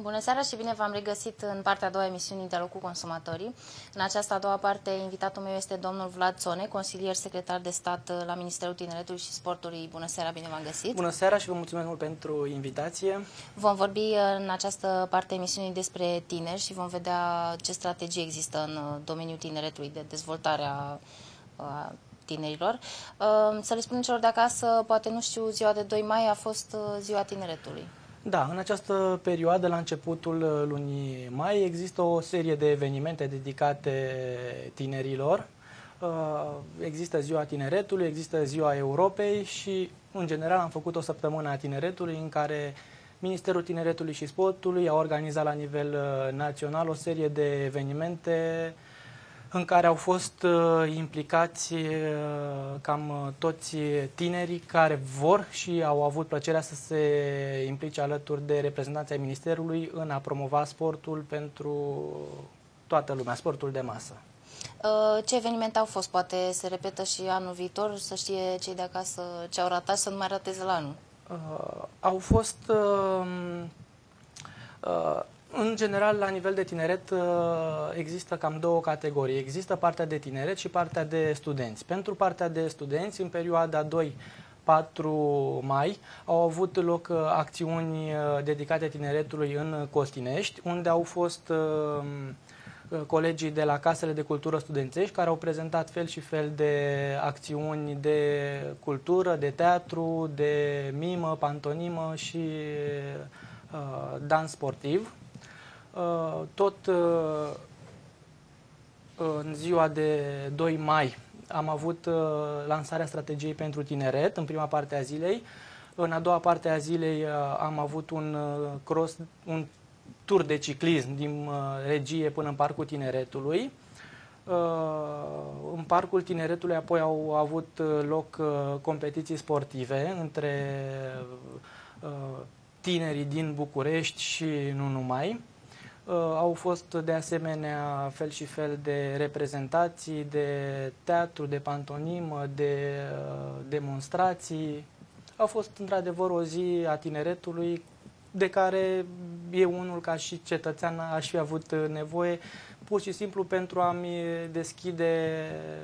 Bună seara și bine v-am regăsit în partea a doua a emisiunii Dialog cu consumatorii. În această a doua parte, invitatul meu este domnul Vlad Țone, consilier secretar de stat la Ministerul Tineretului și Sportului. Bună seara, bine v-am găsit! Bună seara și vă mulțumesc mult pentru invitație. Vom vorbi în această parte a emisiunii despre tineri și vom vedea ce strategii există în domeniul tineretului de dezvoltare a tinerilor. Să le spunem celor de acasă, poate nu știu, ziua de 2 mai a fost ziua tineretului. Da, în această perioadă, la începutul lunii mai, există o serie de evenimente dedicate tinerilor. Există Ziua Tineretului, există Ziua Europei și, în general, am făcut o săptămână a tineretului în care Ministerul Tineretului și Sportului a organizat la nivel național o serie de evenimente în care au fost implicați cam toți tinerii care vor și au avut plăcerea să se implice alături de reprezentanții ai Ministerului în a promova sportul pentru toată lumea, sportul de masă. Ce evenimente au fost? Poate se repetă și anul viitor, să știe cei de acasă ce au ratat, să nu mai rateze la anul. Au fost... În general, la nivel de tineret, există cam două categorii. Există partea de tineret și partea de studenți. Pentru partea de studenți, în perioada 2-4 mai, au avut loc acțiuni dedicate tineretului în Costinești, unde au fost colegii de la Casele de Cultură Studențești, care au prezentat fel și fel de acțiuni de cultură, de teatru, de mimă, pantonimă și dans sportiv. Tot în ziua de 2 mai am avut lansarea strategiei pentru tineret în prima parte a zilei. În a doua parte a zilei am avut un tur de ciclism din Regie până în Parcul Tineretului. În Parcul Tineretului apoi au avut loc competiții sportive între tinerii din București și nu numai. Au fost de asemenea fel și fel de reprezentații, de teatru, de pantonimă, de demonstrații. A fost într-adevăr o zi a tineretului de care eu unul ca și cetățean aș fi avut nevoie pur și simplu pentru a-mi deschide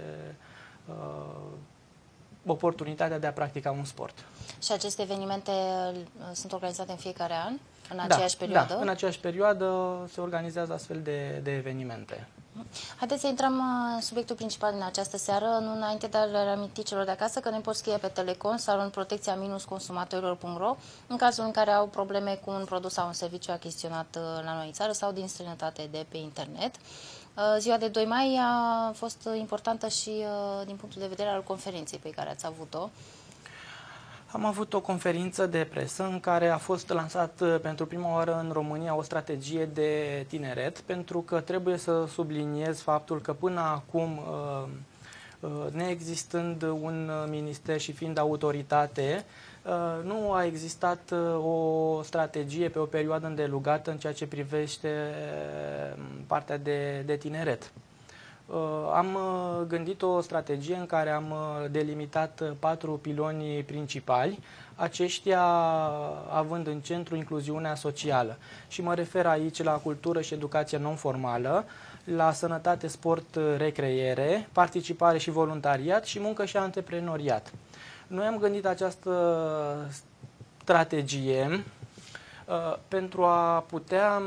oportunitatea de a practica un sport. Și aceste evenimente sunt organizate în fiecare an? În aceeași perioadă? Da, în aceeași perioadă se organizează astfel de evenimente. Haideți să intrăm în subiectul principal din această seară, nu înainte de a le reaminti celor de acasă că ne pot scrie pe Telecom sau în protecția-consumatorilor.ro în cazul în care au probleme cu un produs sau un serviciu achiziționat la noi în țară sau din străinătate de pe internet. Ziua de 2 mai a fost importantă și din punctul de vedere al conferinței pe care ați avut-o. Am avut o conferință de presă în care a fost lansat pentru prima oară în România o strategie de tineret, pentru că trebuie să subliniez faptul că până acum, neexistând un minister și fiind autoritate, nu a existat o strategie pe o perioadă îndelungată în ceea ce privește partea de tineret. Am gândit o strategie în care am delimitat 4 piloni principali, aceștia având în centru incluziunea socială. Și mă refer aici la cultură și educație non-formală, la sănătate, sport, recreere, participare și voluntariat și muncă și antreprenoriat. Noi am gândit această strategie pentru a putea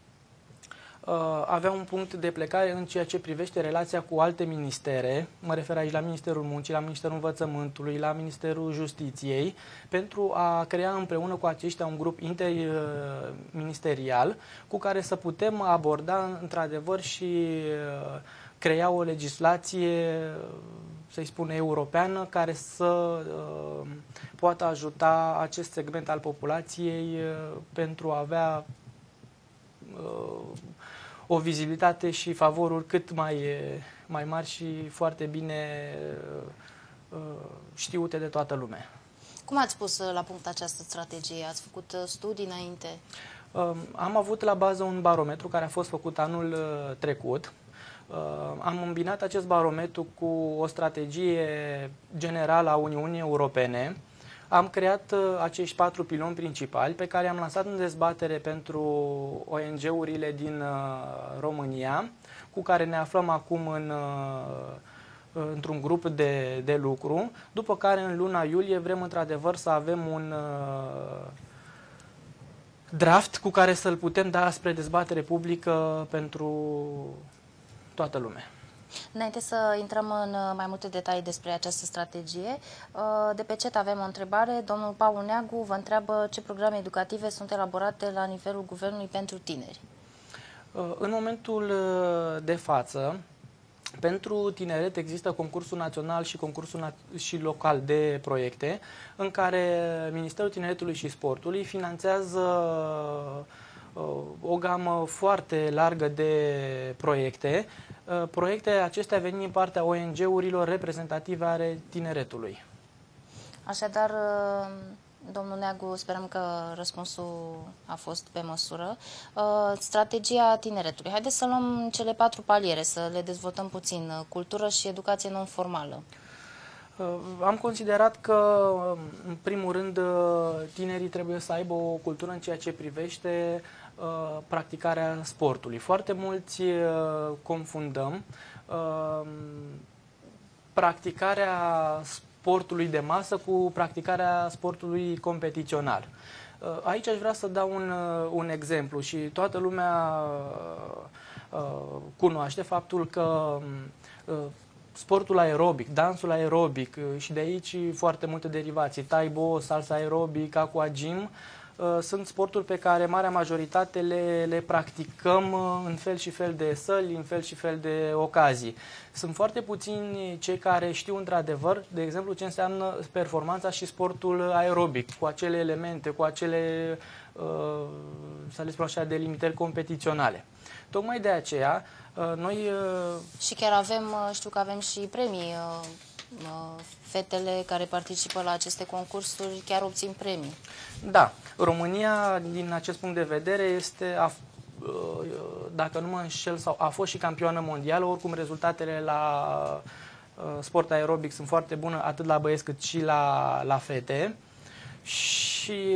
avea un punct de plecare în ceea ce privește relația cu alte ministere, mă refer aici la Ministerul Muncii, la Ministerul Învățământului, la Ministerul Justiției, pentru a crea împreună cu aceștia un grup interministerial cu care să putem aborda într-adevăr și crea o legislație, să-i spun, europeană, care să poată ajuta acest segment al populației pentru a avea o vizibilitate și favoruri cât mai mari și foarte bine știute de toată lumea. Cum ați pus la punct această strategie? Ați făcut studii înainte? Am avut la bază un barometru care a fost făcut anul trecut. Am îmbinat acest barometru cu o strategie generală a Uniunii Europene, am creat acești 4 piloni principali pe care am lansat în dezbatere pentru ONG-urile din România, cu care ne aflăm acum într-un grup de lucru, după care în luna iulie vrem într-adevăr să avem un draft cu care să-l putem da spre dezbatere publică pentru toată lumea. Înainte să intrăm în mai multe detalii despre această strategie, de pe chat avem o întrebare. Domnul Paul Neagu vă întreabă ce programe educative sunt elaborate la nivelul guvernului pentru tineri. În momentul de față, pentru tineret există concursul național și concursul și local de proiecte, în care Ministerul Tineretului și Sportului finanțează o gamă foarte largă de proiecte. Proiecte acestea venind din partea ONG-urilor reprezentative ale tineretului. Așadar, domnul Neagu, sperăm că răspunsul a fost pe măsură. Strategia tineretului. Haideți să luăm cele 4 paliere, să le dezvoltăm puțin. Cultură și educație non-formală. Am considerat că, în primul rând, tinerii trebuie să aibă o cultură în ceea ce privește practicarea sportului. Foarte mulți confundăm practicarea sportului de masă cu practicarea sportului competițional. Aici aș vrea să dau un exemplu și toată lumea cunoaște faptul că sportul aerobic, dansul aerobic și de aici foarte multe derivații, Taiko, salsa aerobic, aqua gym, sunt sporturi pe care marea majoritate le practicăm în fel și fel de săli, în fel și fel de ocazii. Sunt foarte puțini cei care știu într-adevăr, de exemplu, ce înseamnă performanța și sportul aerobic, cu acele elemente, cu acele, să le spun așa, delimitări competiționale. Tocmai de aceea, noi... Și chiar avem, știu că avem și premii. Fetele care participă la aceste concursuri chiar obțin premii. Da, România, din acest punct de vedere, este, dacă nu mă înșel, sau a fost și campioană mondială. Oricum, rezultatele la sport aerobic sunt foarte bune, atât la băieți cât și la fete. Și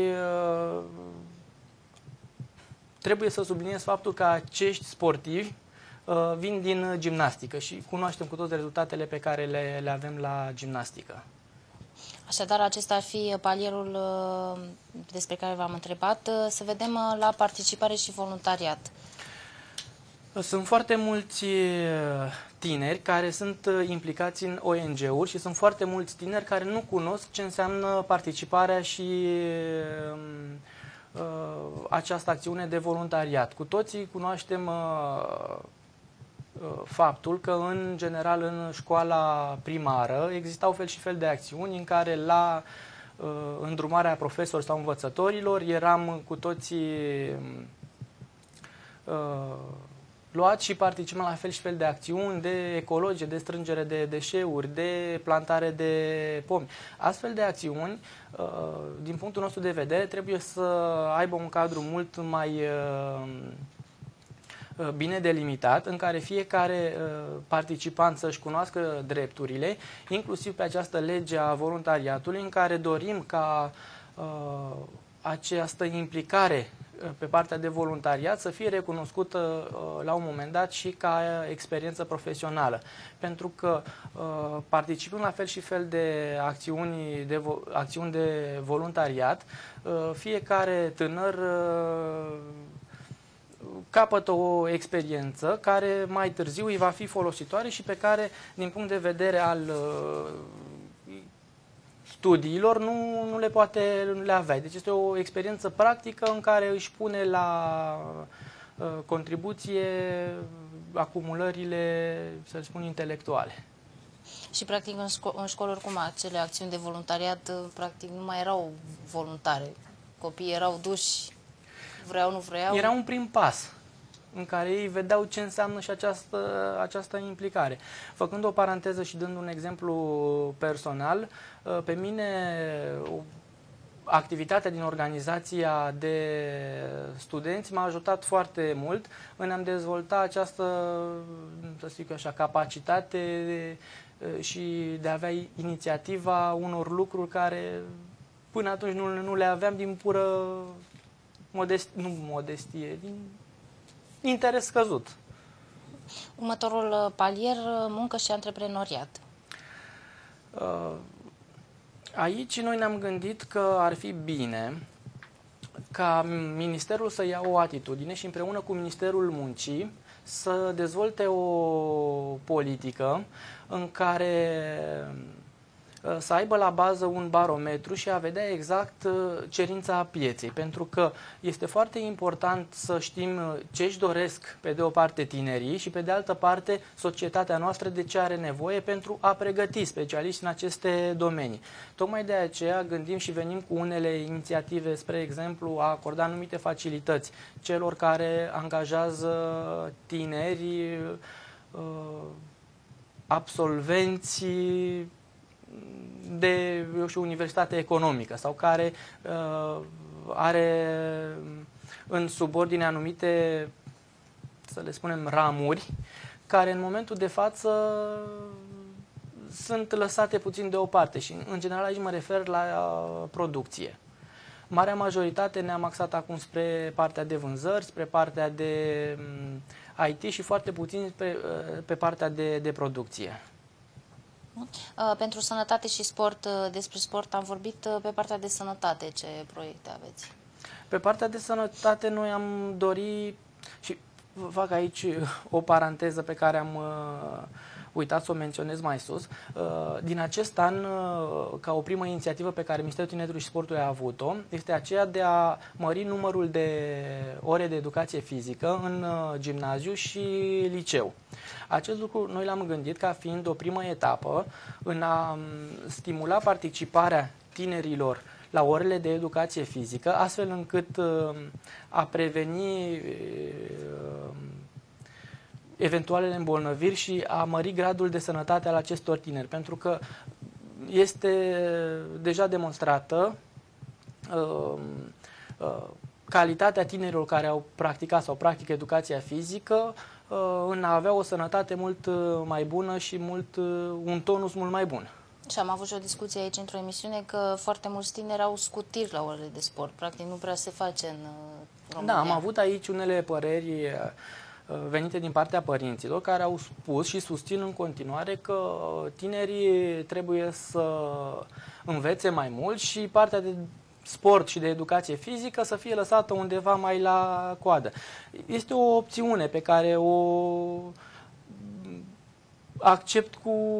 trebuie să subliniez faptul că acești sportivi vin din gimnastică și cunoaștem cu toți rezultatele pe care le avem la gimnastică. Așadar, acesta ar fi palierul despre care v-am întrebat. Să vedem la participare și voluntariat. Sunt foarte mulți tineri care sunt implicați în ONG-uri și sunt foarte mulți tineri care nu cunosc ce înseamnă participarea și această acțiune de voluntariat. Cu toții cunoaștem faptul că, în general, în școala primară existau fel și fel de acțiuni în care, la îndrumarea profesorilor sau învățătorilor, eram cu toții luați și participăm la fel și fel de acțiuni de ecologie, de strângere de deșeuri, de plantare de pomi. Astfel de acțiuni, din punctul nostru de vedere, trebuie să aibă un cadru mult mai bine delimitat, în care fiecare participant să-și cunoască drepturile, inclusiv pe această lege a voluntariatului, în care dorim ca această implicare pe partea de voluntariat să fie recunoscută la un moment dat și ca experiență profesională. Pentru că participând la fel și fel de acțiuni de voluntariat, fiecare tânăr capătă o experiență care mai târziu îi va fi folositoare și pe care, din punct de vedere al studiilor, nu le poate le avea. Deci este o experiență practică în care își pune la contribuție acumulările, să spun, intelectuale. Și, practic, în școli, oricum, acele acțiuni de voluntariat, practic, nu mai erau voluntare. Copiii erau duși, vreau, nu vreau. Era un prim pas în care ei vedeau ce înseamnă și această implicare. Făcând o paranteză și dând un exemplu personal, pe mine activitatea din organizația de studenți m-a ajutat foarte mult în a-mi dezvolta această, să zic așa, capacitate și de a avea inițiativa unor lucruri care până atunci nu le aveam din pură modestie, din interes scăzut. Următorul palier, muncă și antreprenoriat. Aici noi ne-am gândit că ar fi bine ca Ministerul să ia o atitudine și împreună cu Ministerul Muncii să dezvolte o politică în care să aibă la bază un barometru și a vedea exact cerința pieței. Pentru că este foarte important să știm ce își doresc, pe de o parte, tinerii și, pe de altă parte, societatea noastră de ce are nevoie pentru a pregăti specialiști în aceste domenii. Tocmai de aceea gândim și venim cu unele inițiative, spre exemplu, a acorda anumite facilități celor care angajează tineri, absolvenți de, eu știu, universitate economică sau care are în subordine anumite, să le spunem, ramuri, care în momentul de față sunt lăsate puțin deoparte și în general aici mă refer la producție. Marea majoritate ne-am axat acum spre partea de vânzări, spre partea de IT și foarte puțin pe partea de producție. Pentru sănătate și sport, despre sport am vorbit. Pe partea de sănătate, ce proiecte aveți? Pe partea de sănătate noi am dorit, și fac aici o paranteză pe care am uitat să o menționez mai sus, din acest an, ca o primă inițiativă pe care Ministerul Tineretului și Sportului a avut-o, este aceea de a mări numărul de ore de educație fizică în gimnaziu și liceu. Acest lucru noi l-am gândit ca fiind o primă etapă în a stimula participarea tinerilor la orele de educație fizică, astfel încât a preveni eventualele îmbolnăviri și a mări gradul de sănătate al acestor tineri. Pentru că este deja demonstrată calitatea tinerilor care au practicat sau practică educația fizică în a avea o sănătate mult mai bună și un tonus mult mai bun. Și am avut și o discuție aici într-o emisiune că foarte mulți tineri au scutiri la orele de sport. Practic nu prea se face în România. Da, am avut aici unele păreri venite din partea părinților care au spus și susțin în continuare că tinerii trebuie să învețe mai mult și partea de sport și de educație fizică să fie lăsată undeva mai la coadă. Este o opțiune pe care o accept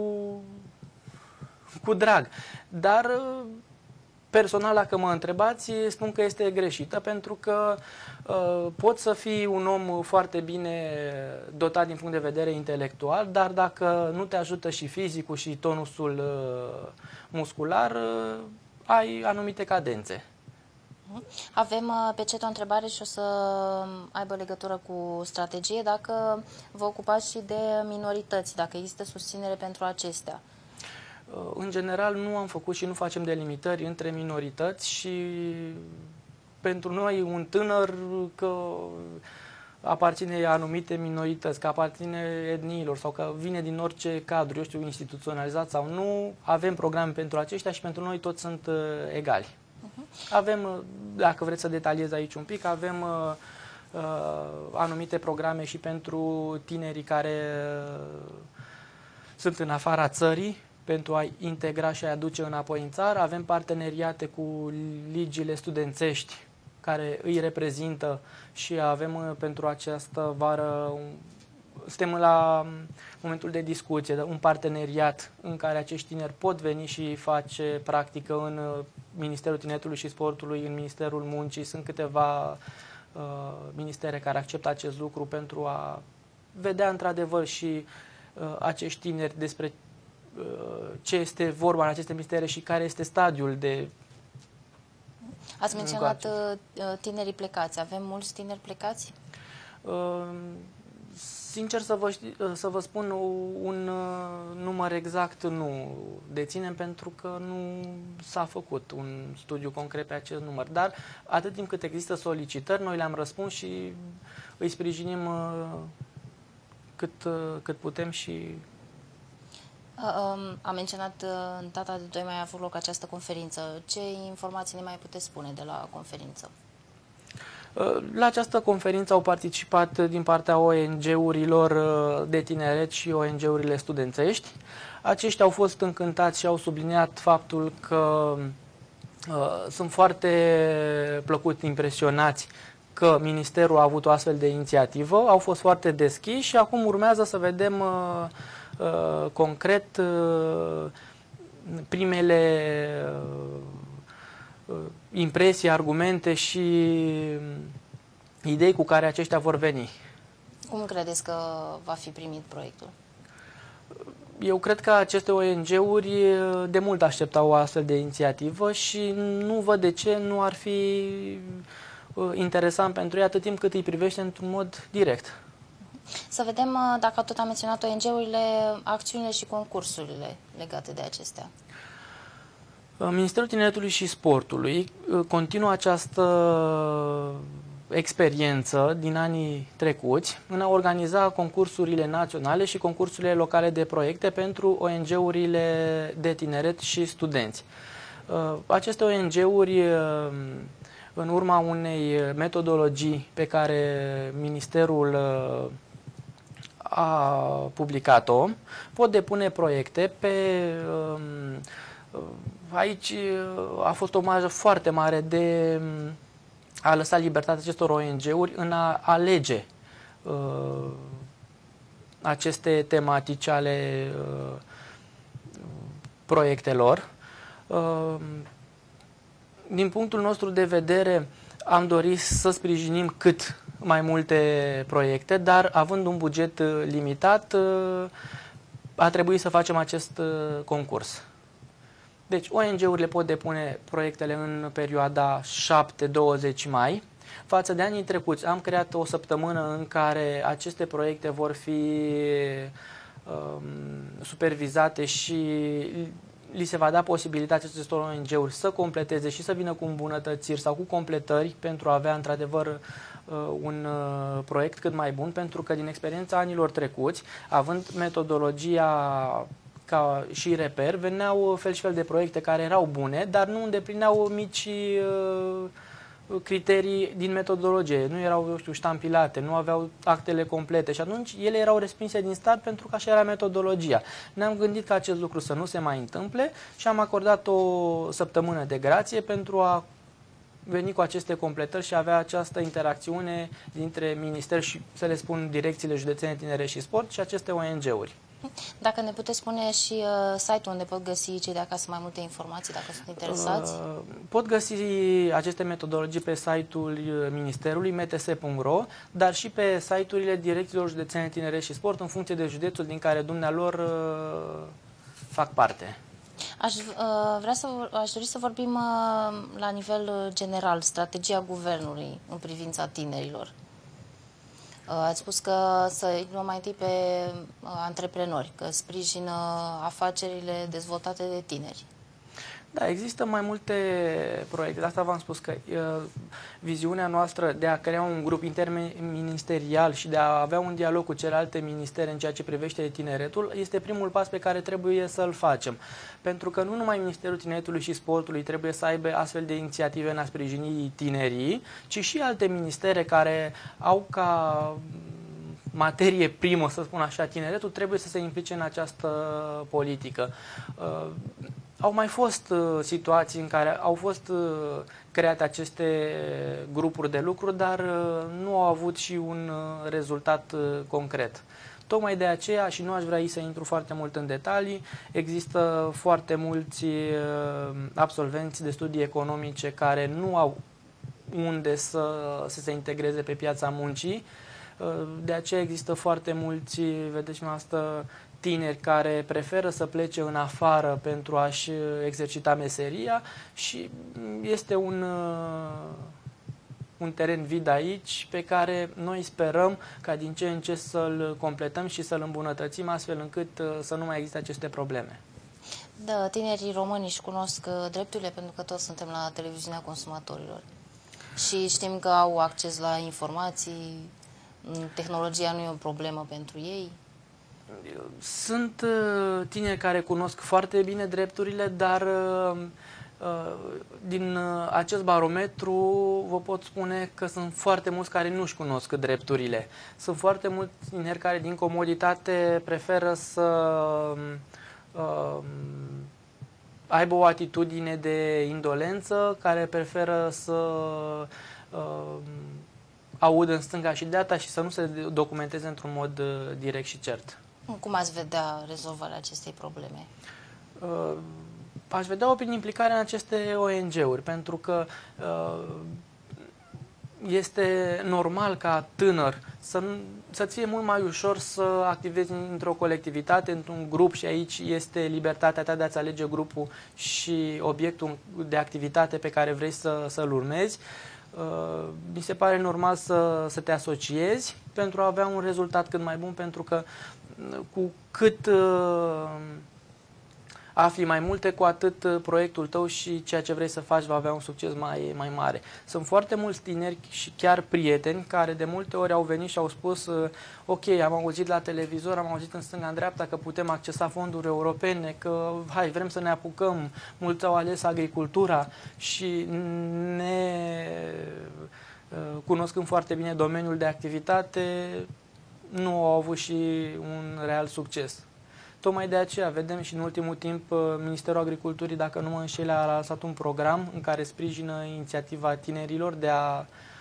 cu drag, dar personal, dacă mă întrebați, spun că este greșită, pentru că poți să fii un om foarte bine dotat din punct de vedere intelectual, dar dacă nu te ajută și fizicul și tonusul muscular, ai anumite cadențe. Avem pe chat o întrebare și o să aibă legătură cu strategie. Dacă vă ocupați și de minorități, dacă există susținere pentru acestea? În general nu am făcut și nu facem delimitări între minorități și pentru noi un tânăr că aparține anumite minorități, că aparține etniilor sau că vine din orice cadru, eu știu, instituționalizat sau nu, avem programe pentru aceștia și pentru noi toți sunt egali. Avem, dacă vreți să detaliez aici un pic, avem anumite programe și pentru tinerii care sunt în afara țării, pentru a integra și a aduce înapoi în țară. Avem parteneriate cu ligiile studențești care îi reprezintă și avem pentru această vară, suntem la momentul de discuție, un parteneriat în care acești tineri pot veni și face practică în Ministerul Tineretului și Sportului, în Ministerul Muncii. Sunt câteva ministere care acceptă acest lucru pentru a vedea într-adevăr și acești tineri despre ce este vorba în aceste ministere și care este stadiul de... Ați menționat tinerii plecați. Avem mulți tineri plecați? Sincer să vă spun un număr exact nu deținem, pentru că nu s-a făcut un studiu concret pe acest număr. Dar atât timp cât există solicitări, noi le-am răspuns și îi sprijinim cât putem și... A menționat în data de 2 mai a avut loc această conferință. Ce informații ne mai puteți spune de la conferință? La această conferință au participat din partea ONG-urilor de tineret și ONG-urile studențești. Aceștia au fost încântați și au subliniat faptul că sunt foarte plăcut impresionați că Ministerul a avut o astfel de inițiativă, au fost foarte deschiși și acum urmează să vedem concret primele impresii, argumente și idei cu care aceștia vor veni. Cum credeți că va fi primit proiectul? Eu cred că aceste ONG-uri de mult așteptau o astfel de inițiativă și nu văd de ce nu ar fi interesant pentru ei atât timp cât îi privește într-un mod direct. Să vedem, dacă tot am menționat ONG-urile, acțiunile și concursurile legate de acestea. Ministerul Tineretului și Sportului continuă această experiență din anii trecuți în a organiza concursurile naționale și concursurile locale de proiecte pentru ONG-urile de tineret și studenți. Aceste ONG-uri, în urma unei metodologii pe care Ministerul a publicat-o, pot depune proiecte pe... Aici a fost o marjă foarte mare de a lăsa libertatea acestor ONG-uri în a alege aceste tematici ale proiectelor. Din punctul nostru de vedere, am dorit să sprijinim cât mai multe proiecte, dar având un buget limitat, a trebuit să facem acest concurs. Deci, ONG-urile pot depune proiectele în perioada 7-20 mai. Față de anii trecuți, am creat o săptămână în care aceste proiecte vor fi supervizate și li se va da posibilitatea acestor ONG-uri să completeze și să vină cu îmbunătățiri sau cu completări pentru a avea, într-adevăr, un proiect cât mai bun, pentru că din experiența anilor trecuți, având metodologia ca și reper, veneau fel și fel de proiecte care erau bune, dar nu îndeplineau mici criterii din metodologie. Nu erau, eu știu, ștampilate, nu aveau actele complete și atunci ele erau respinse din start pentru că așa era metodologia. Ne-am gândit ca acest lucru să nu se mai întâmple și am acordat o săptămână de grație pentru a veni cu aceste completări și avea această interacțiune dintre minister și, să le spun, direcțiile județene tineret și sport și aceste ONG-uri. Dacă ne puteți spune și site-ul unde pot găsi cei de acasă mai multe informații, dacă sunt interesați? Pot găsi aceste metodologii pe site-ul Ministerului, mts.ro, dar și pe site-urile direcțiilor județene tineret și sport, în funcție de județul din care dumnealor fac parte. Aș dori să vorbim la nivel general, strategia guvernului în privința tinerilor. Ați spus că să luăm mai întâi pe antreprenori, că sprijină afacerile dezvoltate de tineri. Da, există mai multe proiecte. De asta v-am spus că viziunea noastră de a crea un grup interministerial și de a avea un dialog cu celelalte ministere în ceea ce privește tineretul este primul pas pe care trebuie să-l facem. Pentru că nu numai Ministerul Tineretului și Sportului trebuie să aibă astfel de inițiative în a sprijini tinerii, ci și alte ministere care au ca materie primă, să spun așa, tineretul, trebuie să se implice în această politică. Au mai fost situații în care au fost create aceste grupuri de lucru, dar nu au avut și un rezultat concret. Tocmai de aceea, și nu aș vrea să intru foarte mult în detalii, există foarte mulți absolvenți de studii economice care nu au unde să se integreze pe piața muncii. De aceea există foarte mulți, vedeți dumneavoastră, tineri care preferă să plece în afară pentru a-și exercita meseria și este un teren vid aici pe care noi sperăm ca din ce în ce să-l completăm și să-l îmbunătățim astfel încât să nu mai existe aceste probleme. Da, tinerii români își cunosc drepturile pentru că toți suntem la televiziunea consumatorilor și știm că au acces la informații, tehnologia nu e o problemă pentru ei. Sunt tineri care cunosc foarte bine drepturile, dar din acest barometru vă pot spune că sunt foarte mulți care nu-și cunosc drepturile. Sunt foarte mulți tineri care din comoditate preferă să aibă o atitudine de indolență, care preferă să audă în stânga și dreapta și să nu se documenteze într-un mod direct și cert. Cum ați vedea rezolvarea acestei probleme? Aș vedea-o prin implicarea în aceste ONG-uri, pentru că este normal ca tânăr să-ți fie mult mai ușor să activezi într-o colectivitate, într-un grup, și aici este libertatea ta de a-ți alege grupul și obiectul de activitate pe care vrei să-l urmezi. Mi se pare normal să te asociezi pentru a avea un rezultat cât mai bun, pentru că cu cât afli mai multe, cu atât proiectul tău și ceea ce vrei să faci va avea un succes mai mare. Sunt foarte mulți tineri și chiar prieteni care de multe ori au venit și au spus: ok, am auzit la televizor, am auzit în stânga, în dreapta că putem accesa fonduri europene, că hai, vrem să ne apucăm, mulți au ales agricultura și cunoscând foarte bine domeniul de activitate, nu au avut și un real succes. Tocmai de aceea vedem și în ultimul timp Ministerul Agriculturii, dacă nu mă înșel, a lansat un program în care sprijină inițiativa tinerilor de a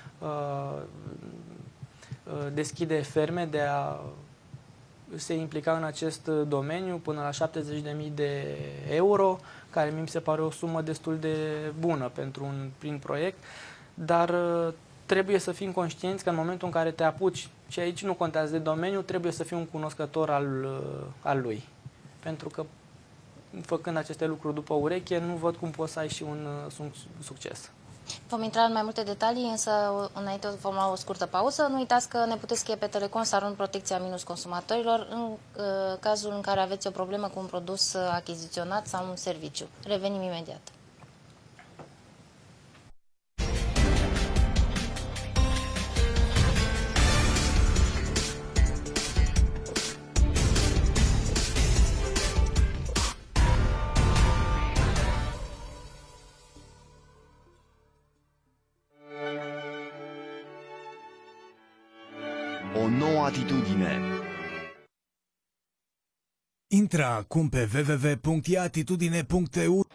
deschide ferme, de a se implica în acest domeniu până la 70.000 de euro, care mi se pare o sumă destul de bună pentru un prim proiect, dar trebuie să fim conștienți că în momentul în care te apuci, și aici nu contează de domeniu, trebuie să fii un cunoscător al lui. Pentru că făcând aceste lucruri după ureche, nu văd cum poți să ai și un succes. Vom intra în mai multe detalii, însă înainte vom lua o scurtă pauză. Nu uitați că ne puteți scrie pe Telecom Saron Protecția Minus Consumatorilor în cazul în care aveți o problemă cu un produs achiziționat sau un serviciu. Revenim imediat. O nouă atitudine. Intră acum pe www.iatitudine.eu.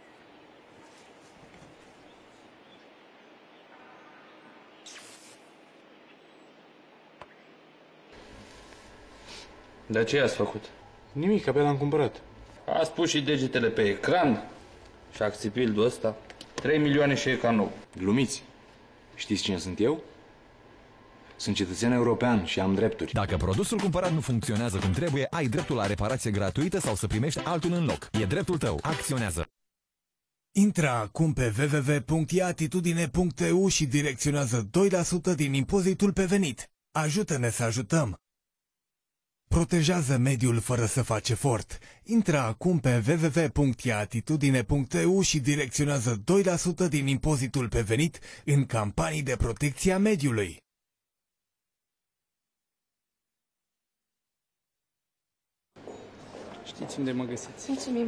Dar ce ați făcut? Nimic, abia l-am cumpărat. Ați pus și degetele pe ecran și axipildul ăsta. 3 milioane și e ca nou. Glumiți. Știți cine sunt eu? Sunt cetățean european și am drepturi. Dacă produsul cumpărat nu funcționează cum trebuie, ai dreptul la reparație gratuită sau să primești altul în loc. E dreptul tău. Acționează. Intră acum pe www.iatitudine.eu și direcționează 2% din impozitul pe venit. Ajută-ne să ajutăm! Protejează mediul fără să faci efort. Intră acum pe www.iatitudine.eu și direcționează 2% din impozitul pe venit în campanii de protecție a mediului. Știți unde mă găsiți? Mulțumim.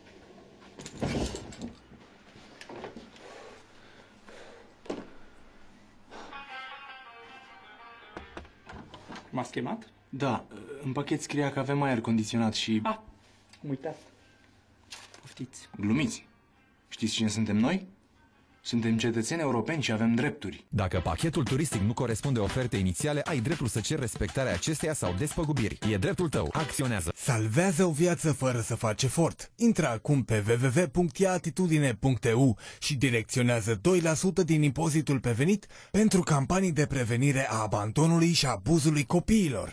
M-ați chemat? Da, în pachet scria că avem aer condiționat și... Am uitat. Poftiți. Glumiți. Știți cine suntem noi? Suntem cetățeni europeni și avem drepturi. Dacă pachetul turistic nu corespunde ofertei inițiale, ai dreptul să ceri respectarea acesteia sau despăgubiri. E dreptul tău. Acționează. Salvează o viață fără să faci efort. Intră acum pe www.iatitudine.eu și direcționează 2% din impozitul pe venit pentru campanii de prevenire a abandonului și abuzului copiilor.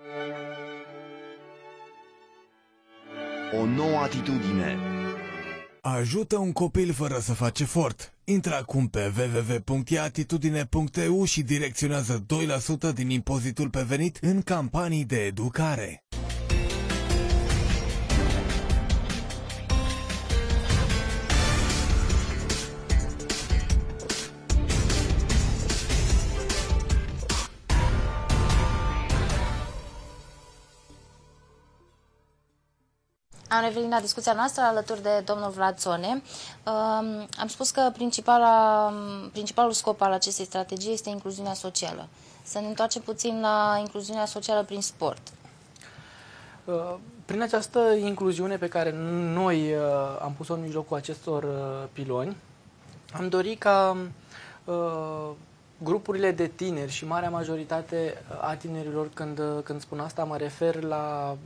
O nouă atitudine. Ajută un copil fără să faci efort. Intră acum pe www.iatitudine.eu și direcționează 2% din impozitul pe venit în campanii de educare. Am revenit la discuția noastră alături de domnul Vlad Țone. Am spus că principalul scop al acestei strategii este incluziunea socială. Să ne întoarcem puțin la incluziunea socială prin sport. Prin această incluziune pe care noi am pus-o în mijlocul acestor piloni, am dorit ca grupurile de tineri și marea majoritate a tinerilor, când spun asta, mă refer la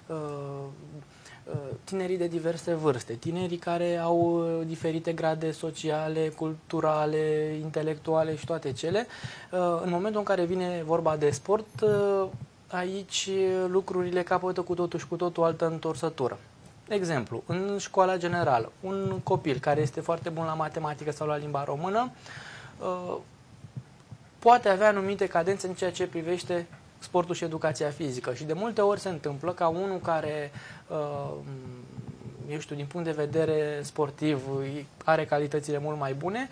tinerii de diverse vârste, tinerii care au diferite grade sociale, culturale, intelectuale și toate cele. În momentul în care vine vorba de sport, aici lucrurile capătă cu totul și cu totul o altă întorsătură. Exemplu, în școala generală, un copil care este foarte bun la matematică sau la limba română poate avea anumite cadențe în ceea ce privește sportul și educația fizică. Și de multe ori se întâmplă ca unul care, eu știu, din punct de vedere sportiv, are calitățile mult mai bune,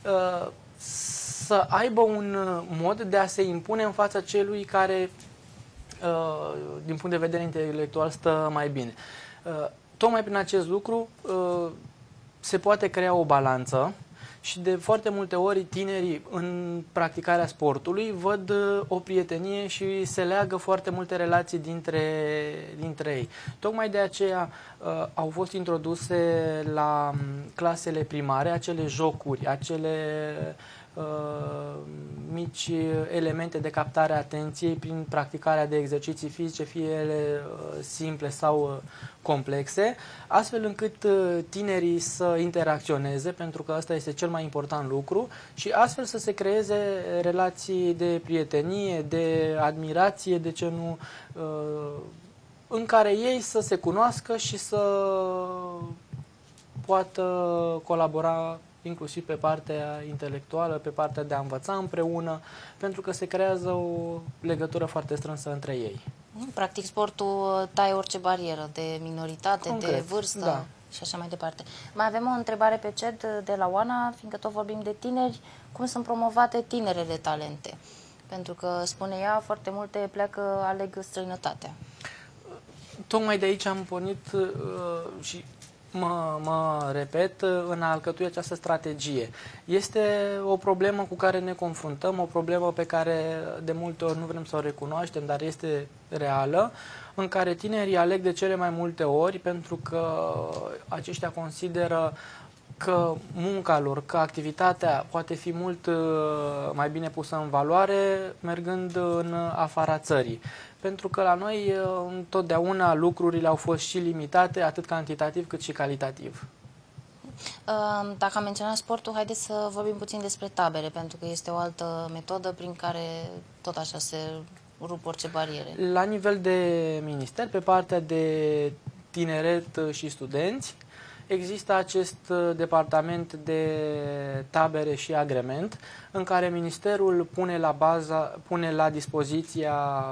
să aibă un mod de a se impune în fața celui care, din punct de vedere intelectual, stă mai bine. Tocmai prin acest lucru se poate crea o balanță și de foarte multe ori tinerii în practicarea sportului văd o prietenie și se leagă foarte multe relații dintre ei. Tocmai de aceea au fost introduse la clasele primare acele jocuri, acele mici elemente de captare a atenției prin practicarea de exerciții fizice, fie ele simple sau complexe, astfel încât tinerii să interacționeze, pentru că ăsta este cel mai important lucru, și astfel să se creeze relații de prietenie, de admirație, de ce nu, în care ei să se cunoască și să poată colabora inclusiv pe partea intelectuală, pe partea de a învăța împreună, pentru că se creează o legătură foarte strânsă între ei. Practic, sportul taie orice barieră de minoritate, Concret, de vârstă, da, și așa mai departe. Mai avem o întrebare pe chat de la Oana, fiindcă tot vorbim de tineri, cum sunt promovate tinerele talente? Pentru că, spune ea, foarte multe aleg străinătatea. Tocmai de aici am pornit și mă repet în a alcătui această strategie. Este o problemă cu care ne confruntăm, o problemă pe care de multe ori nu vrem să o recunoaștem, dar este reală, în care tinerii aleg de cele mai multe ori pentru că aceștia consideră că munca lor, că activitatea poate fi mult mai bine pusă în valoare mergând în afara țării. Pentru că la noi întotdeauna lucrurile au fost și limitate, atât cantitativ cât și calitativ. Dacă am menționat sportul, haideți să vorbim puțin despre tabere, pentru că este o altă metodă prin care tot așa se rup orice bariere. La nivel de minister, pe partea de tineret și studenți, există acest departament de tabere și agrement, în care ministerul pune la dispoziția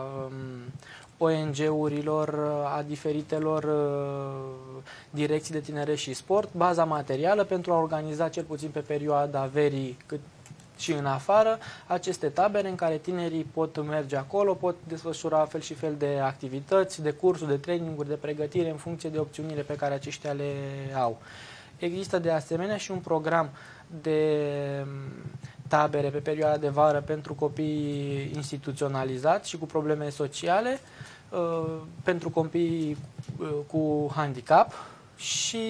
ONG-urilor, a diferitelor direcții de tineret și sport, baza materială pentru a organiza, cel puțin pe perioada verii cât și în afară, aceste tabere în care tinerii pot merge acolo, pot desfășura fel și fel de activități, de cursuri, de traininguri, de pregătire în funcție de opțiunile pe care aceștia le au. Există de asemenea și un program de tabere pe perioada de vară pentru copii instituționalizați și cu probleme sociale, pentru copii cu handicap și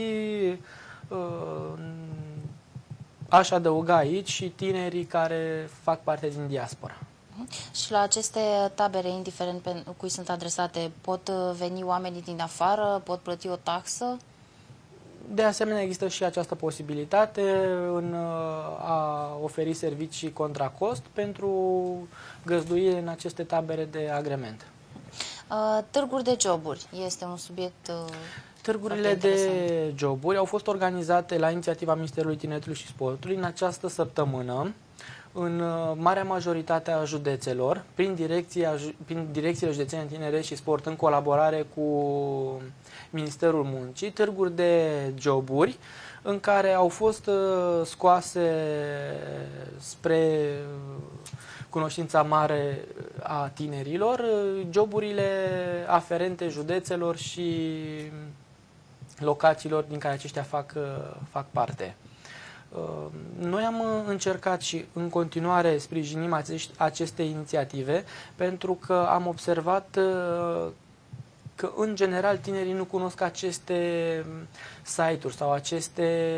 aș adăuga aici și tinerii care fac parte din diaspora. Și la aceste tabere, indiferent cui sunt adresate, pot veni oamenii din afară, pot plăti o taxă? De asemenea, există și această posibilitate în a oferi servicii contra cost pentru găzduire în aceste tabere de agrement. Târguri de joburi este un subiect Târgurile de joburi au fost organizate la inițiativa Ministerului Tineretului și Sportului în această săptămână în marea majoritate a județelor, prin direcțiile județene Tineret și Sport, în colaborare cu Ministerul Muncii, târguri de joburi în care au fost scoase spre cunoștința mare a tinerilor joburile aferente județelor și locațiilor din care aceștia fac parte. Noi am încercat și în continuare sprijinim aceste inițiative pentru că am observat că în general tinerii nu cunosc aceste site-uri sau aceste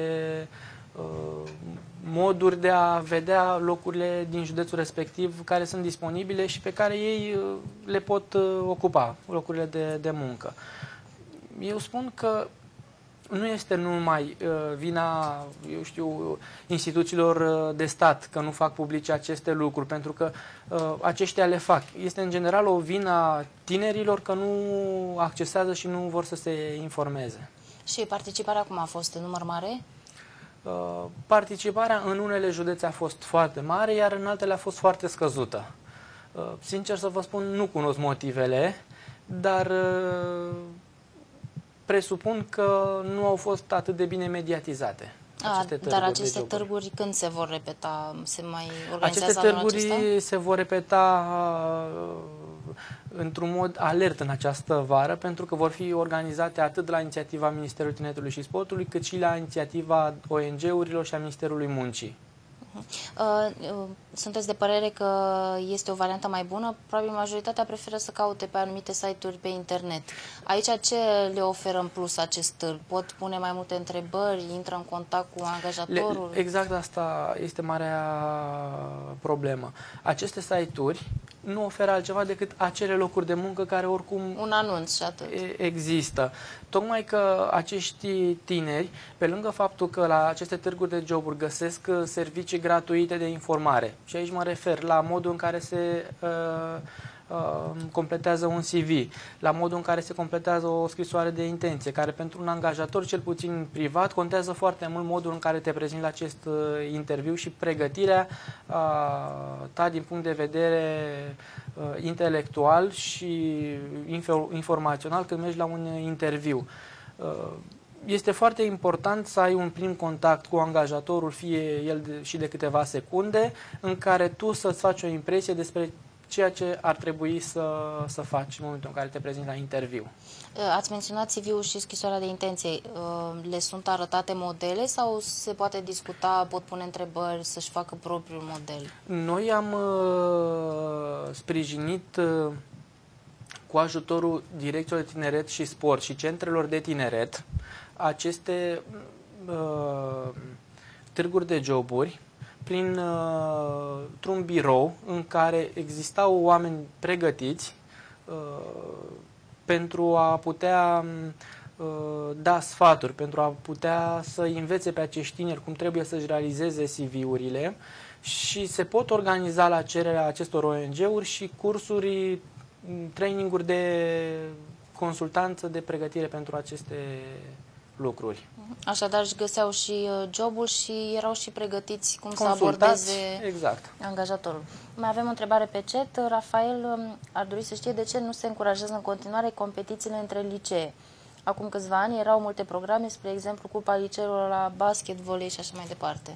moduri de a vedea locurile din județul respectiv care sunt disponibile și pe care ei le pot ocupa, locurile de muncă. Eu spun că nu este numai vina, eu știu, instituțiilor de stat că nu fac publice aceste lucruri, pentru că aceștia le fac. Este în general o vină a tinerilor că nu accesează și nu vor să se informeze. Și participarea cum a fost? În număr mare? Participarea în unele județe a fost foarte mare, iar în altele a fost foarte scăzută. Sincer să vă spun, nu cunosc motivele, dar presupun că nu au fost atât de bine mediatizate. Dar aceste târguri când se vor repeta? Se mai organizează aceste anul acesta? târguri se vor repeta într-un mod alert în această vară, pentru că vor fi organizate atât la inițiativa Ministerului Tineretului și Sportului, cât și la inițiativa ONG-urilor și a Ministerului Muncii. Sunteți de părere că este o variantă mai bună? Probabil majoritatea preferă să caute pe anumite site-uri pe internet. Aici ce le oferă în plus acest târg? Pot pune mai multe întrebări? Intră în contact cu angajatorul? Exact asta este marea problemă. Aceste site-uri nu oferă altceva decât acele locuri de muncă care oricum un anunț și atât. Există. Tocmai că acești tineri, pe lângă faptul că la aceste târguri de joburi găsesc servicii gratuite de informare, și aici mă refer la modul în care se completează un CV, la modul în care se completează o scrisoare de intenție, care pentru un angajator, cel puțin privat, contează foarte mult modul în care te prezinți la acest interviu și pregătirea ta din punct de vedere intelectual și informațional când mergi la un interviu. Este foarte important să ai un prim contact cu angajatorul, fie el și de câteva secunde, în care tu să-ți faci o impresie despre ceea ce ar trebui să faci în momentul în care te prezinți la interviu. Ați menționat CV-ul și scrisoarea de intenție. Le sunt arătate modele sau se poate discuta, pot pune întrebări, să-și facă propriul model? Noi am sprijinit cu ajutorul Direcției de Tineret și Sport și centrelor de tineret aceste târguri de joburi printr-un birou în care existau oameni pregătiți pentru a putea da sfaturi, pentru a putea să învețe pe acești tineri cum trebuie să-și realizeze CV-urile și se pot organiza la cererea acestor ONG-uri și cursuri, traininguri de consultanță, de pregătire pentru aceste lucruri. Așadar își găseau și jobul și erau și pregătiți cum să abordeze angajatorul. Mai avem o întrebare pe chat. Rafael ar dori să știe de ce nu se încurajează în continuare competițiile între licee. Acum câțiva ani erau multe programe, spre exemplu Cupa Liceelor la basket, volei și așa mai departe.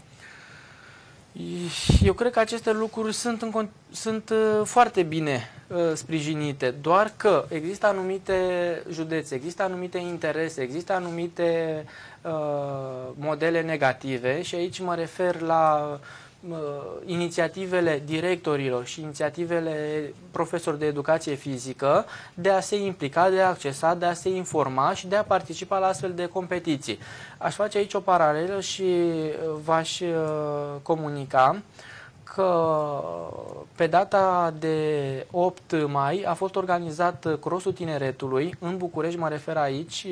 Eu cred că aceste lucruri sunt foarte bine sprijinite, doar că există anumite județe, există anumite interese, există anumite modele negative și aici mă refer la inițiativele directorilor și inițiativele profesori de educație fizică de a se implica, de a accesa, de a se informa și de a participa la astfel de competiții. Aș face aici o paralelă și v-aș comunica că pe data de 8 mai a fost organizat Crossul Tineretului în București, mă refer aici,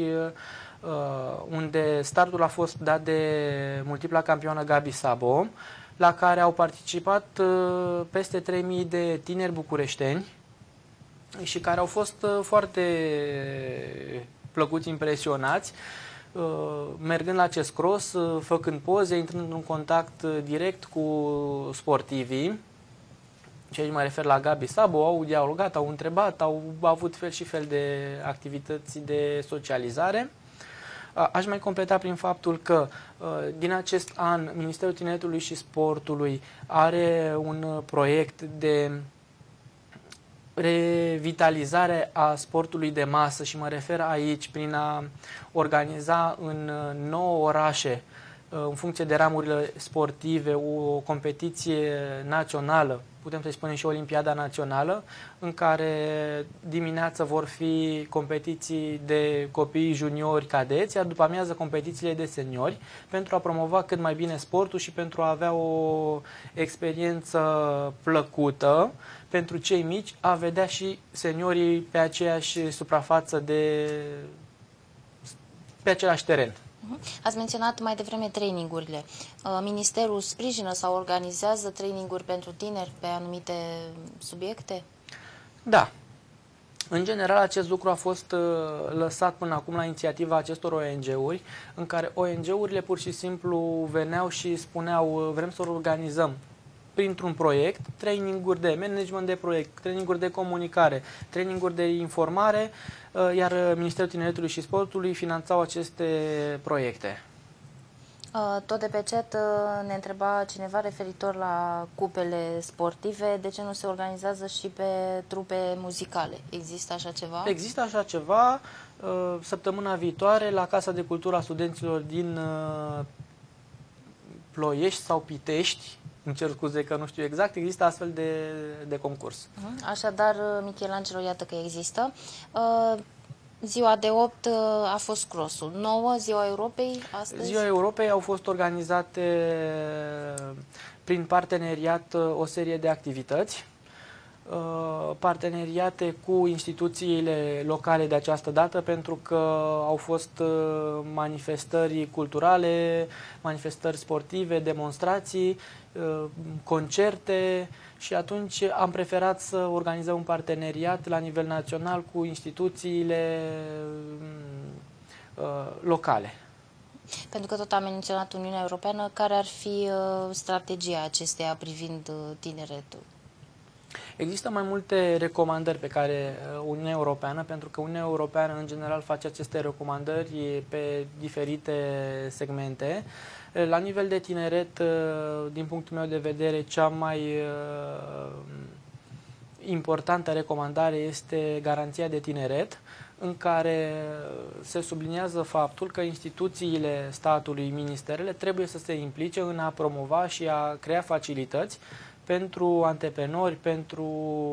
unde startul a fost dat de multipla campioană Gabi Sabo, la care au participat peste 3000 de tineri bucureșteni și care au fost foarte plăcuți impresionați, mergând la acest cross, făcând poze, intrând în contact direct cu sportivii. Și aici mă refer la Gabi Sabo, au dialogat, au întrebat, au avut fel și fel de activități de socializare. Aș mai completa prin faptul că din acest an Ministerul Tineretului și Sportului are un proiect de revitalizare a sportului de masă și mă refer aici prin a organiza în 9 orașe, în funcție de ramurile sportive, o competiție națională, putem să-i spunem și Olimpiada Națională, în care dimineața vor fi competiții de copii juniori cadeți, iar după amiază competițiile de seniori, pentru a promova cât mai bine sportul și pentru a avea o experiență plăcută pentru cei mici, a vedea și seniorii pe aceeași suprafață pe același teren. Ați menționat mai devreme trainingurile. Ministerul sprijină sau organizează traininguri pentru tineri pe anumite subiecte? Da. În general, acest lucru a fost lăsat până acum la inițiativa acestor ONG-uri, în care ONG-urile pur și simplu veneau și spuneau vrem să organizăm printr-un proiect, traininguri de management de proiect, traininguri de comunicare, traininguri de informare, iar Ministerul Tineretului și Sportului finanțau aceste proiecte. Tot de pe chat ne întreba cineva referitor la cupele sportive, de ce nu se organizează și pe trupe muzicale? Există așa ceva? Există așa ceva. Săptămâna viitoare, la Casa de Cultură a Studenților din Ploiești sau Pitești, îmi cer scuze că nu știu exact, există astfel de concurs. Așadar, Michelangelo, iată că există. Ziua de 8 a fost crossul. 9, Ziua Europei, astăzi? Ziua Europei au fost organizate prin parteneriat o serie de activități, parteneriate cu instituțiile locale de această dată, pentru că au fost manifestări culturale, manifestări sportive, demonstrații, concerte și atunci am preferat să organizăm un parteneriat la nivel național cu instituțiile locale. Pentru că tot am menționat Uniunea Europeană, care ar fi strategia acesteia privind tineretul? Există mai multe recomandări pe care Uniunea Europeană, pentru că Uniunea Europeană în general face aceste recomandări pe diferite segmente. La nivel de tineret, din punctul meu de vedere, cea mai importantă recomandare este garanția de tineret, în care se subliniază faptul că instituțiile statului, ministerele, trebuie să se implice în a promova și a crea facilități pentru antreprenori, pentru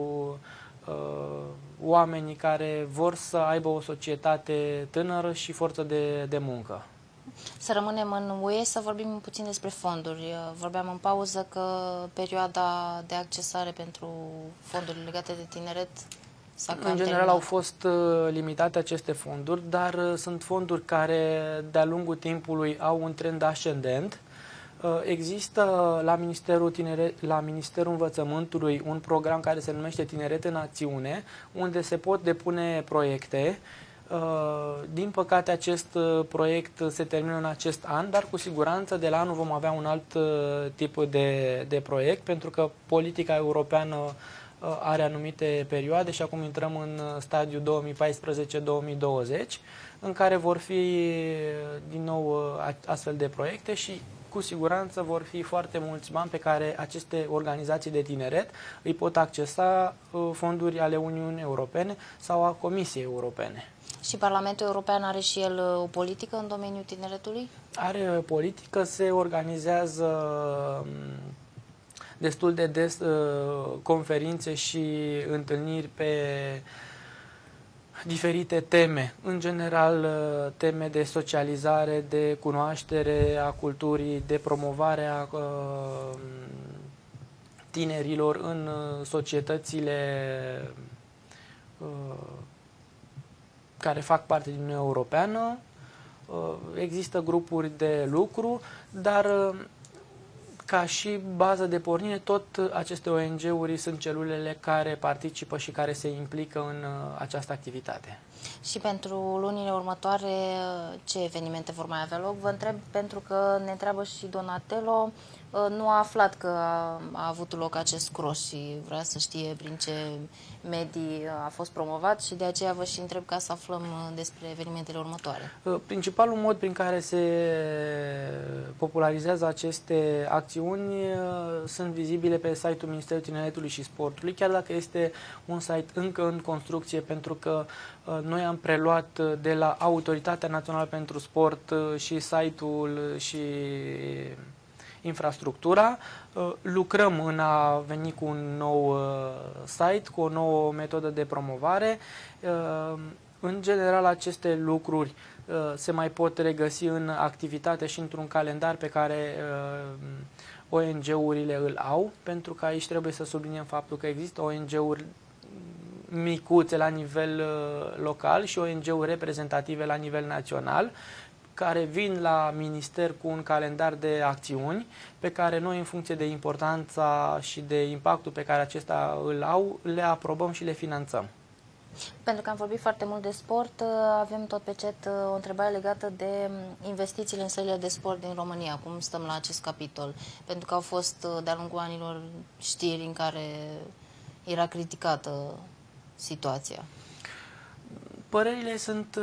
oamenii care vor să aibă o societate tânără și forță de muncă. Să rămânem în UE, să vorbim puțin despre fonduri. Vorbeam în pauză că perioada de accesare pentru fondurile legate de tineret s-a cam În general au fost limitate aceste fonduri, dar sunt fonduri care de-a lungul timpului au un trend ascendent. Există la Ministerul Învățământului un program care se numește Tineret în Acțiune, unde se pot depune proiecte. Din păcate acest proiect se termină în acest an, dar cu siguranță de la anul vom avea un alt tip de proiect, pentru că politica europeană are anumite perioade și acum intrăm în stadiul 2014-2020, în care vor fi din nou astfel de proiecte și cu siguranță vor fi foarte mulți bani pe care aceste organizații de tineret îi pot accesa, fonduri ale Uniunii Europene sau a Comisiei Europene. Și Parlamentul European are și el o politică în domeniul tineretului? Are politică, se organizează destul de des conferințe și întâlniri pe diferite teme, în general teme de socializare, de cunoaștere a culturii, de promovare a tinerilor în societățile care fac parte din Uniunea Europeană. Există grupuri de lucru, dar ca și bază de pornire, tot aceste ONG-uri sunt celulele care participă și care se implică în această activitate. Și pentru lunile următoare, ce evenimente vor mai avea loc? Vă întreb pentru că ne întreabă și Donatello nu a aflat că a avut loc acest cross și vrea să știe prin ce medii a fost promovat și de aceea vă și întreb ca să aflăm despre evenimentele următoare. Principalul mod prin care se popularizează aceste acțiuni sunt vizibile pe site-ul Ministerului Tineretului și Sportului, chiar dacă este un site încă în construcție, pentru că noi am preluat de la Autoritatea Națională pentru Sport și site-ul și infrastructura. Lucrăm în a veni cu un nou site, cu o nouă metodă de promovare. În general, aceste lucruri se mai pot regăsi în activitate și într-un calendar pe care ONG-urile îl au, pentru că aici trebuie să subliniem faptul că există ONG-uri micuțe la nivel local și ONG-uri reprezentative la nivel național, care vin la minister cu un calendar de acțiuni pe care noi, în funcție de importanța și de impactul pe care acesta îl au, le aprobăm și le finanțăm. Pentru că am vorbit foarte mult de sport, avem tot pe chat o întrebare legată de investițiile în sălile de sport din România. Cum stăm la acest capitol? Pentru că au fost de-a lungul anilor știri în care era criticată situația. Părerile sunt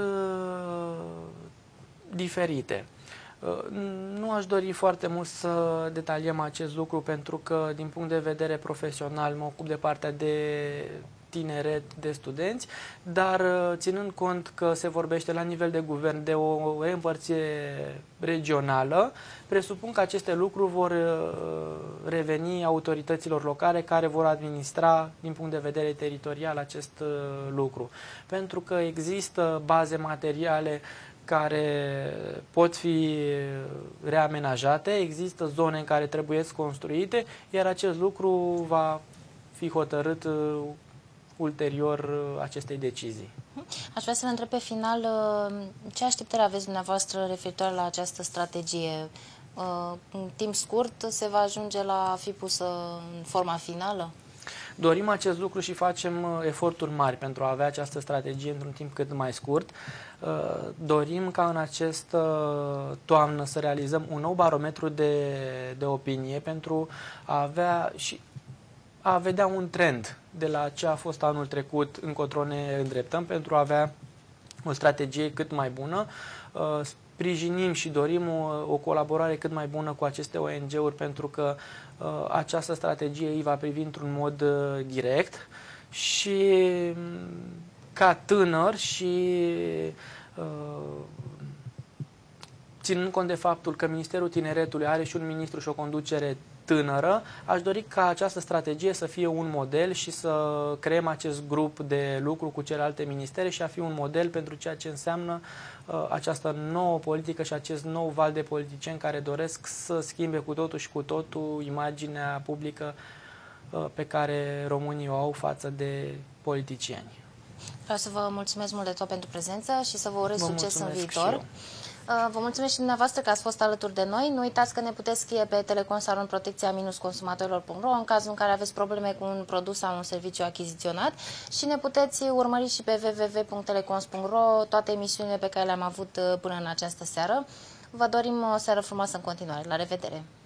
diferite. Nu aș dori foarte mult să detaliem acest lucru, pentru că din punct de vedere profesional mă ocup de partea de tineret, de studenți, dar ținând cont că se vorbește la nivel de guvern de o reîmpărțire regională, presupun că aceste lucruri vor reveni autorităților locale care vor administra din punct de vedere teritorial acest lucru. Pentru că există baze materiale care pot fi reamenajate, există zone în care trebuie construite, iar acest lucru va fi hotărât ulterior acestei decizii. Aș vrea să vă întreb pe final ce așteptări aveți dumneavoastră referitoare la această strategie. În timp scurt se va ajunge la a fi pusă în forma finală? Dorim acest lucru și facem eforturi mari pentru a avea această strategie într-un timp cât mai scurt. Dorim ca în această toamnă să realizăm un nou barometru de opinie pentru a vedea un trend de la ce a fost anul trecut încotro ne îndreptăm, pentru a avea o strategie cât mai bună. Sprijinim și dorim o colaborare cât mai bună cu aceste ONG-uri, pentru că această strategie îi va privi într-un mod direct și ca tânăr și ținând cont de faptul că Ministerul Tineretului are și un ministru și o conducere tânără, aș dori ca această strategie să fie un model și să creăm acest grup de lucru cu celelalte ministere și a fi un model pentru ceea ce înseamnă această nouă politică și acest nou val de politicieni care doresc să schimbe cu totul și cu totul imaginea publică pe care românii o au față de politicieni. Vreau să vă mulțumesc mult de tot pentru prezență și să vă urez succes în viitor. Vă mulțumesc și dumneavoastră că ați fost alături de noi. Nu uitați că ne puteți scrie pe telecom@protecția-consumatorilor.ro în cazul în care aveți probleme cu un produs sau un serviciu achiziționat și ne puteți urmări și pe www.telecons.ro toate emisiunile pe care le-am avut până în această seară. Vă dorim o seară frumoasă în continuare. La revedere!